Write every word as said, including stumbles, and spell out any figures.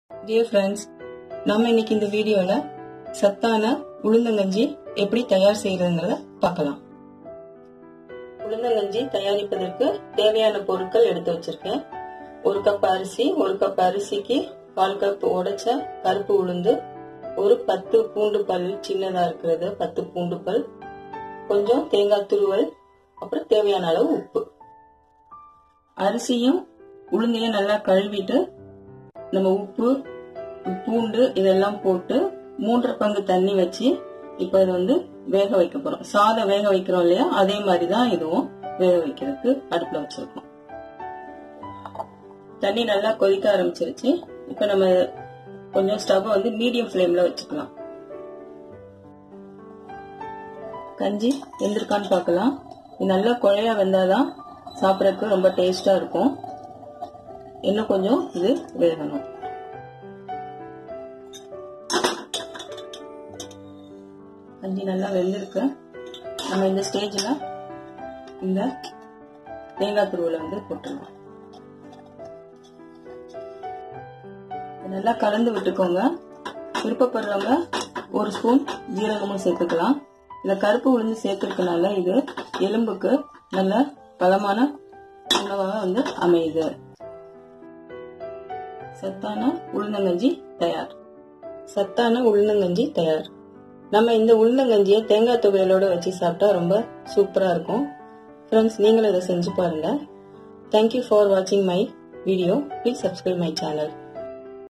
Dear friends, நம்ம இன்னைக்கு இந்த வீடியோல சத்தான உளுந்தங்கஞ்சி எப்படி தயார் செய்யறதுங்கறத பார்க்கலாம். உளுந்தங்கஞ்சி தயாரிப்பதற்கு தேவையான பொருட்கள் எடுத்து வச்சிருக்கேன். ஒரு கப் அரிசி, ஒரு கப் அரிசிக்கு கால் கப் உடைச்ச கருப்பு உளுந்து, ஒரு பத்து பூண்டு பல் சின்னதா இருக்கிறது பத்து பூண்டு பல், கொஞ்சம் தேங்காய் துருவல், அப்புறம் தேவையான அளவு உப்பு. அரிசியும் உளுந்தையும் நல்லா கழுவிட்டு நம்ம உப்பு பூண்டு இதெல்லாம் போட்டு மூன்றரை பங்கு தண்ணி வச்சு இப்ப இது வந்து வேக வைக்க போறோம். சாதம் வேக வைக்கிறோம் இல்லையா, அதே மாதிரிதான் இதுவும் வேக வைக்கிறதுக்கு அடுப்புல வச்சிருக்கோம். தண்ணி நல்லா கொதிக்க ஆரம்பிச்சிருச்சு. இப்ப நம்ம கொஞ்சம் ஸ்டவ் வந்து மீடியம் ஃபிளேம்ல வச்சுக்கலாம். கஞ்சி வெந்திருக்கான்னு பார்க்கலாம். இது நல்லா குழையா வெந்தாதான் சாப்பிடறதுக்கு ரொம்ப டேஸ்டா இருக்கும். இன்னும் கொஞ்சம் இது வேகணும். கஞ்சி நல்லா வெந்திருக்கு. நம்ம இந்த ஸ்டேஜ்ல இந்த தேங்காய் துருவலை வந்து போட்டுருவோம். நல்லா கலந்து விட்டுக்கோங்க. விருப்பப்படுறவங்க ஒரு ஸ்பூன் ஜீரகமும் சேர்த்துக்கலாம். இந்த கருப்பு உளுந்து சேர்த்துக்கனால இது எலும்புக்கு நல்ல பலமான உணவாக வந்து அமையுது. சத்தான உளுந்தங்கஞ்சி தயார். சத்தான உளுந்தங்கஞ்சி தயார். நம்ம இந்த உளுந்தங்கஞ்சியை தேங்காய் துவையலோட வச்சு சாப்பிட்டா ரொம்ப சூப்பரா இருக்கும். ஃப்ரெண்ட்ஸ், நீங்களும் இதை செஞ்சு பாருங்க. தேங்க்யூ ஃபார் வாட்சிங் my video. Please subscribe my channel.